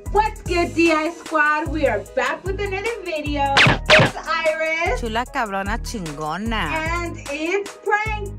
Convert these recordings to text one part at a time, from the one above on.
What's good, DI Squad? We are back with another video. It's Iris. Chula cabrona chingona. And it's prank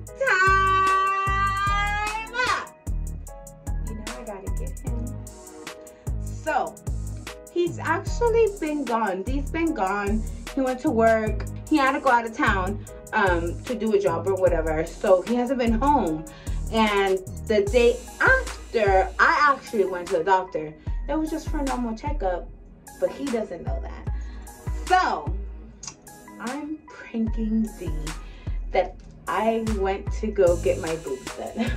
time. You know I gotta get him. So, he's actually been gone. He's been gone. He went to work. He had to go out of town to do a job or whatever. So, he hasn't been home. And the day after, I actually went to the doctor. It was just for a normal checkup, but he doesn't know that. So, I'm pranking D that I went to go get my boobs done.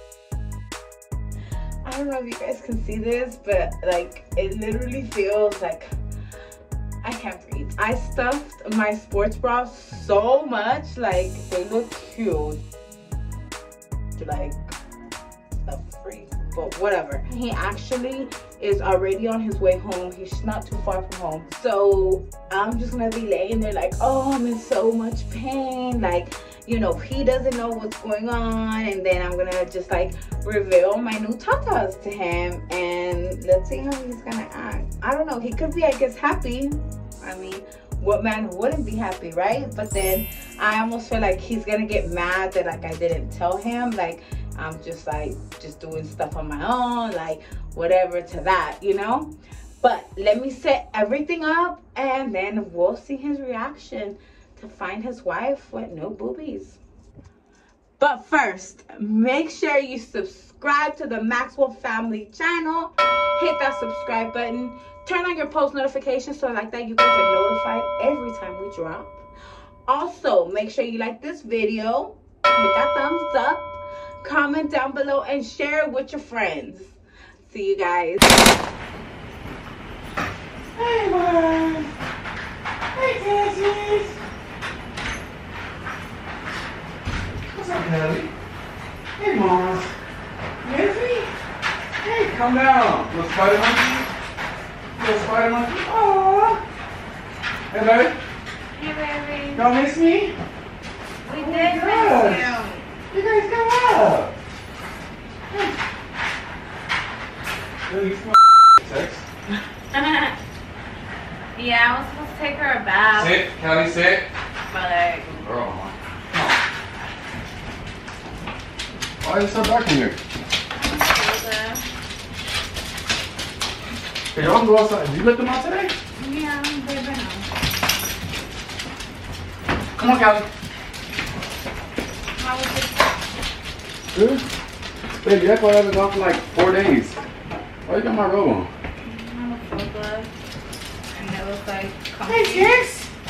I don't know if you guys can see this, but like, it literally feels like I can't breathe. I stuffed my sports bras so much, like they look huge. Like the freak, but whatever. He actually is already on his way home. He's not too far from home, so I'm just gonna be laying there like, oh, I'm in so much pain, like, you know, he doesn't know what's going on, and then I'm gonna just like reveal my new tatas to him, and let's see how he's gonna act. I don't know, he could be, I guess, happy. I mean, what man wouldn't be happy, right? But then I almost feel like he's gonna get mad that like I didn't tell him, like I'm just like doing stuff on my own, like whatever to that, you know. But let me set everything up and then we'll see his reaction to find his wife with no boobies. But first, make sure you subscribe to the Maxwell Family channel. Hit that subscribe button. Turn on your post notifications so like that you guys are notified every time we drop. Also, make sure you like this video, hit that thumbs up, comment down below, and share it with your friends. See you guys. Hey, Mom. Hey, Cassie. What's up, Kelly? Hey, Mom. Nancy? Hey, calm down. Little spider monkey? Little spider monkey? Aww. Hey, baby. Hey, baby. Y'all miss me? We Oh did my miss gosh. you. You guys come up. Hey. You smell sex? Yeah, I was supposed to take her a bath. Sit. Kelly, sit. But like, Girl, come on. Why are you so dark in here? Hey, y'all can go outside. Did you let them out today? yeah, they've been on. Come on, Callie. How was it? Good. Baby, that's why I haven't gone for like 4 days. Why you got my robe on? I was so good. And it was like, Hey, Tex.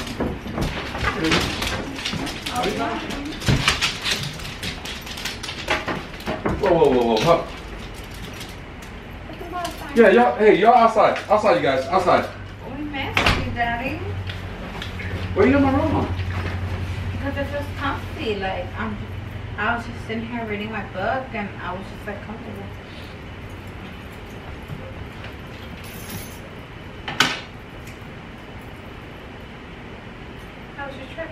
Whoa, whoa, whoa, whoa. Huh. Yeah, y'all, hey, y'all outside. Outside, you guys. Outside. We missed you, Daddy. Where you got my robe on? Because it feels comfy. Like, I was just sitting here reading my book and I was just like comfortable. How was your trip?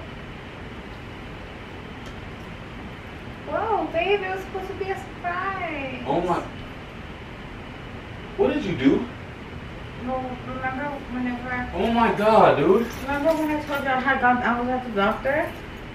Whoa, babe, it was supposed to be a surprise. Oh my. What did you do? Well, remember whenever Oh my god, dude. remember when I told you I was at the doctor?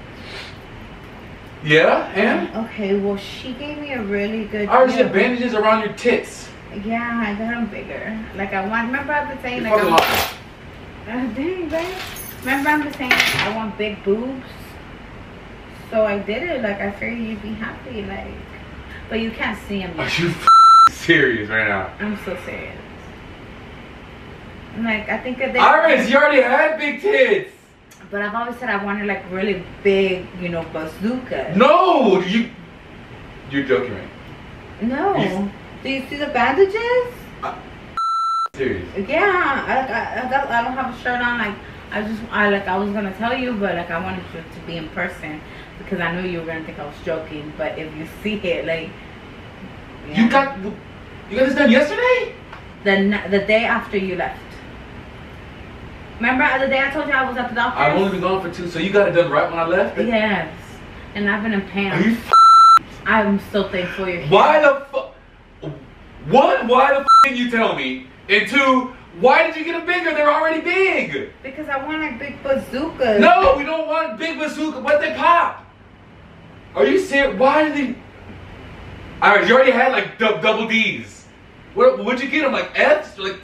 Yeah, and? Okay, well, she gave me a really good. I already had bandages around your tits. Yeah, I got them bigger. Like I want. Remember I've been saying You're like fucking dang, babe. Remember I've been saying I want big boobs. So I did it. Like I figured you'd be happy. Like, but you can't see them Are yet. you serious right now? I'm so serious. Like I think that they. Iris, you already had big tits. But I've always said I wanted like really big, you know, bazooka. No, you're joking, right? No. Do you see the bandages? Serious. Yeah. I don't have a shirt on. Like I was gonna tell you, but like I wanted you to be in person because I knew you were gonna think I was joking. But if you see it, like. Yeah. You got this done yesterday? The day after you left. Remember the day I told you I was at the doctor? I've only been gone for 2, so you got it done right when I left? Yes. And I've been in pain. Are you I'm so thankful you're here. Why the fuck? Why the fuck didn't you tell me And two, why did you get them bigger? They're already big. Because I want like big bazookas. No, we don't want big bazooka. What they pop? Are you serious? Why did they? Alright, you already had like double D's. What'd you get them? Like F's? Like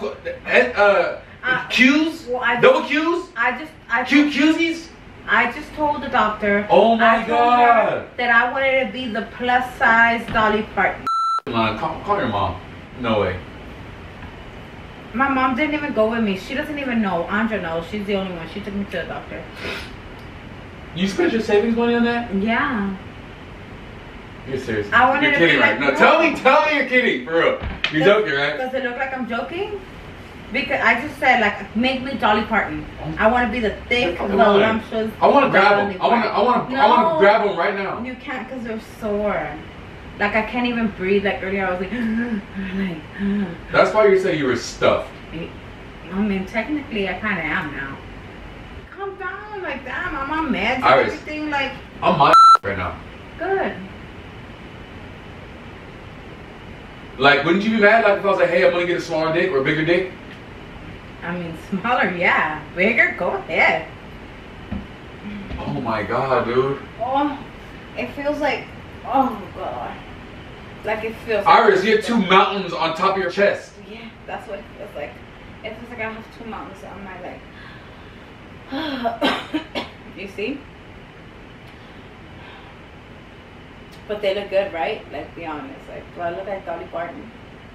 Q's? Well, double Q's? Q's? I just told the doctor. Oh my I told God. her that I wanted to be the plus size Dolly Parton. Come on, call your mom. No way. My mom didn't even go with me. She doesn't even know. Andra knows. She's the only one. She took me to the doctor. You spent your savings money on that? Yeah. You're serious. I wanted You're to kidding, be right? like, No, tell me you're kidding, for real. You're joking, right? Does it look like I'm joking? Because I just said, like, make me Dolly Parton. I want to be the thick, voluptuous. I want to grab them. I want to grab them right now. You can't because they're sore. Like, I can't even breathe. Like, earlier I was like, That's why you say you were stuffed. I mean, technically, I kind of am now. Calm down, like, damn, I'm on meds and Iris, everything. Like, I'm my right now. good. Like, wouldn't you be mad like if I was like, hey, I'm gonna get a smaller dick or a bigger dick? I mean, smaller, yeah. Bigger, go ahead. Oh my God, dude. Oh, it feels like, oh God. Like it feels Iris, like, you have two mountains on top of your chest. Yeah, that's what it feels like. It feels like I have two mountains on my leg. You see? But they look good, right? Like, be honest. Like, do I look like Dolly Parton?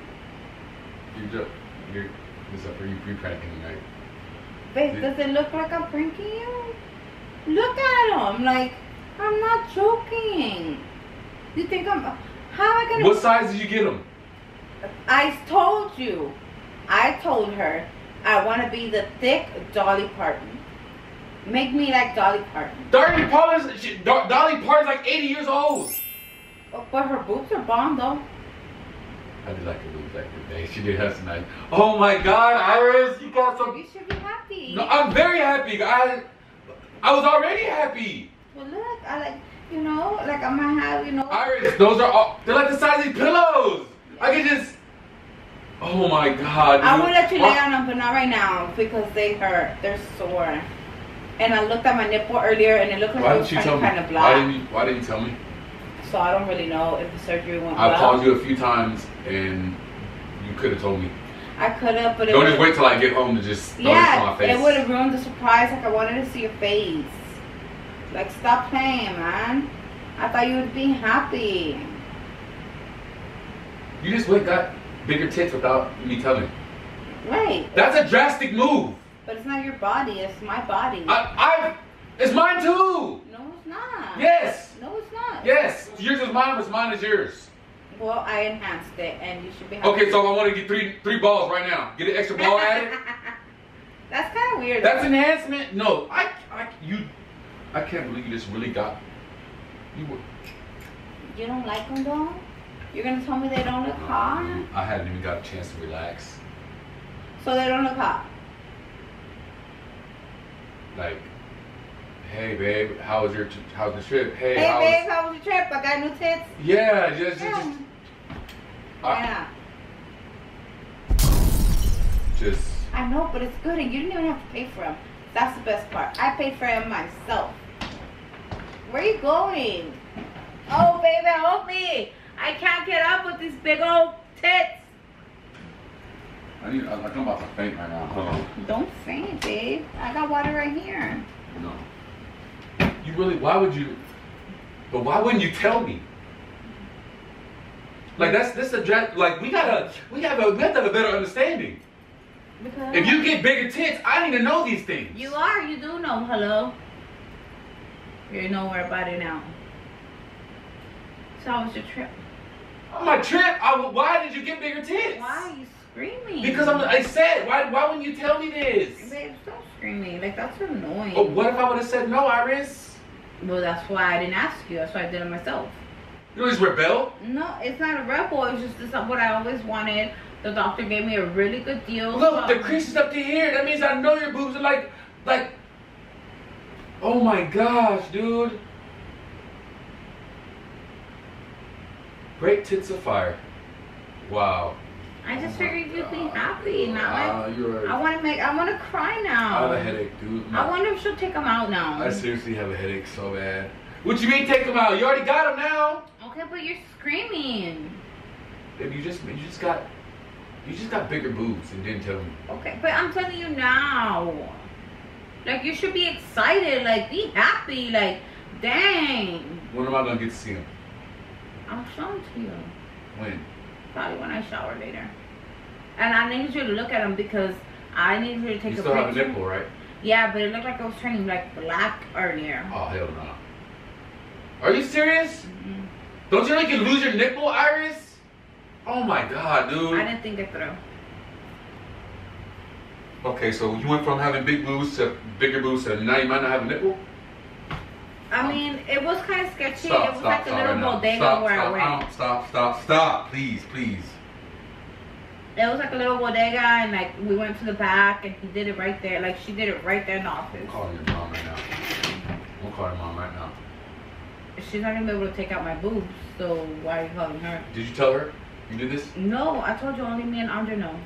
You're pre-pranking me, right? Babe, does it look like I'm pranking you? Look at them. Like, I'm not joking. You think I'm... How am I gonna... What size did you get them? I told you. I told her I want to be the thick Dolly Parton. Make me like Dolly Parton. Dolly Parton's like 80 years old. Oh, but her boobs are bomb though. I did like her boobs back in the day. She did have some nice... Oh my God, Iris, you got some... You should be happy. No, I'm very happy. I was already happy. Well, look, I like, you know, like I might have, you know. Iris, those are all... They're like the size of these pillows. I can just... Oh my God. I will let you lay on them, but not right now because they hurt. They're sore. And I looked at my nipple earlier and it looked like it was kind of black. Why didn't you tell me? So I don't really know if the surgery went well. I've called you a few times and you could have told me. I could have, but don't just wait till I get home to just throw this on my face. It would have ruined the surprise. Like I wanted to see your face. Like stop playing, man. I thought you would be happy. You just got bigger tits without me telling. Right. That's a drastic move. But it's not your body. It's my body. It's mine too. No, it's not. Yes. No, it's not. Yes. Yours is mine, but mine is yours. Well, I enhanced it, and you should be happy. Okay, so I want to get three balls right now. Get an extra ball added. That's kind of weird. That's enhancement. No, I can't believe you just really got. You don't like them though? You're gonna tell me they don't look hot? I hadn't even got a chance to relax. So they don't look hot. Like, hey babe, how's the trip? Hey babe, how was your trip? I got new tits. Yeah, just. I know, but it's good, and you didn't even have to pay for them. That's the best part. I paid for them myself. Where are you going? Oh, baby, help me! I can't get up with these big old tits. I'm about to faint right now. Hold on. Don't faint, babe. I got water right here. No. You really? Why would you? But why wouldn't you tell me? Like this address. Like we have to have a better understanding. Because if you get bigger tits, I need to know these things. You do know. Hello. You know where about it now. So how was your trip? On my trip, why did you get bigger tits? Why are you screaming? Because I said, why wouldn't you tell me this? Babe, stop screaming. Like, that's annoying. But what if I would have said no, Iris? Well, that's why I didn't ask you. That's why I did it myself. You know, just rebel? No, it's not a rebel. It's just this is what I always wanted. The doctor gave me a really good deal. Look, the crease is up to here. That means I know your boobs are like, oh my gosh, dude. Great tits of fire. Wow. I just figured you'd be happy, not like. You're right. I want to cry now. I have a headache, dude. I wonder if she'll take them out now. I seriously have a headache so bad. What you mean take them out? You already got them now. Okay, but you're screaming. Babe, you just got bigger boobs and didn't tell me. Okay, but I'm telling you now. Like, you should be excited. Like, be happy. Like, dang. When am I gonna get to see them? I'll show them to you. When? Probably when I shower later. And I need you to look at them because I need you to take a You picture. still have a nipple, right? Yeah, but it looked like it was turning like black earlier. Oh, hell no. Are you serious? Mm-hmm. Don't you like you lose your nipple, Iris? Oh my god, dude. I didn't think it through. Okay, so you went from having big boobs to bigger boobs to now you might not have a nipple? I mean, it was kind of sketchy. Stop, It was stop, like a stop little right now. bodega Stop, where stop, I went. Stop, please, please. It was like a little bodega, and like we went to the back, and he did it right there. Like she did it right there in the office. I'm calling your mom right now. I'm calling your mom right now. She's not gonna be able to take out my boobs, so why are you calling her? Did you tell her you did this? No, I told you only me and Andre know.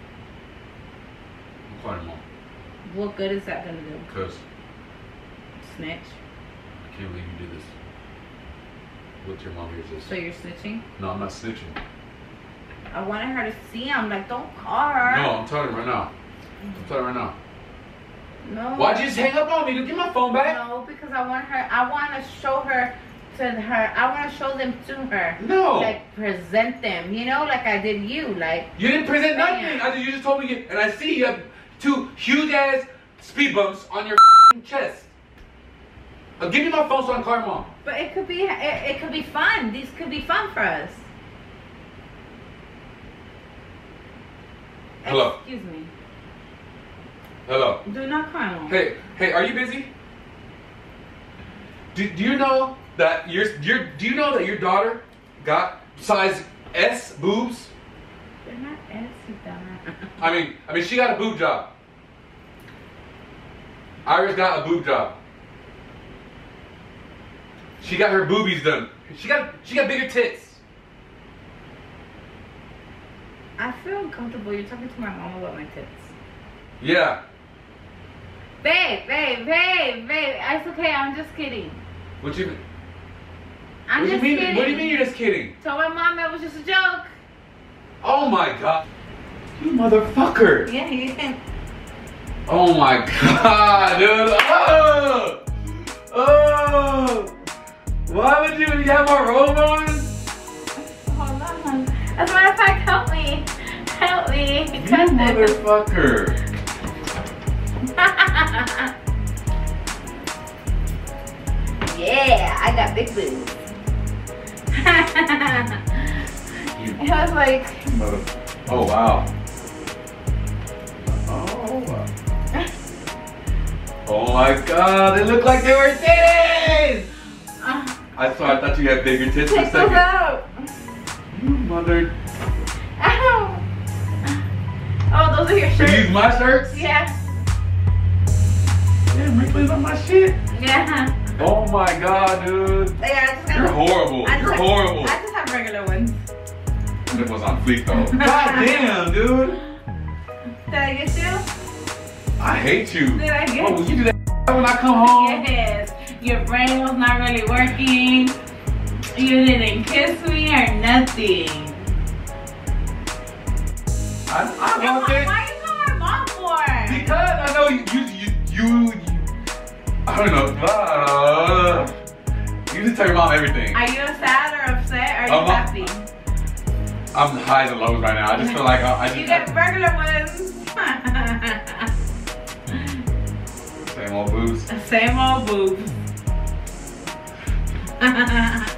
I'm calling your mom. What good is that gonna do? Because Snitch. I can't believe you did this. What your mom hears this. So you're snitching? No, I'm not snitching. I wanted her to see him. Like, don't call her. No, I'm telling her right now. I'm telling her right now. No. Why'd you just hang up on me? Give my phone back. No, because I want to show her to her. I want to show them to her. No. Like, present them. You know, like I did you. Like. You didn't present Yeah. nothing. You just told me, and I see you have 2 huge ass speed bumps on your chest. Give me my phone so I can call your mom. But it could be. It could be fun. These could be fun for us. Hello. Excuse me. Hello. Do not cry, Mom. Hey, are you busy? Do you know that do you know that your daughter got size S boobs? They're not S, you dumbass. I mean she got a boob job. Iris got a boob job. She got her boobies done. She got bigger tits. I feel uncomfortable. You're talking to my mom about my tits. Yeah. Babe. It's okay. I'm just kidding. What you I'm what do you just mean? kidding. What do you mean you're just kidding? Tell my mom it was just a joke. Oh my god. You motherfucker. Yeah, you can. Oh my god, dude. Oh. Why would you have my robe on? Hold on. As a matter of fact, help me. Help me. You Cut this. motherfucker. Yeah, I got big boobs. It was like. Oh wow. Oh wow. Oh my god, they look like they were titties! I thought you had bigger tits for a Take those second. out. You mother. Ow. Oh, those are your Are shirts? these my shirts? Yeah. Damn, wrinkles on my shit. Yeah. Oh my god, dude. Yeah, I just got You're horrible. You're horrible. I just have regular ones. It was on fleek though. God damn, dude. Did I get you? I hate you. Did I get Oh, you do that when I come home? Yes. Your brain was not really working. You didn't kiss me or nothing. I And want it. why you calling my mom for? Because I know you I don't know. You just tell your mom everything. Are you sad or upset? Or are you happy? I'm highs and lows right now. I just feel like You get regular ones. Same old boobs. Same old boobs.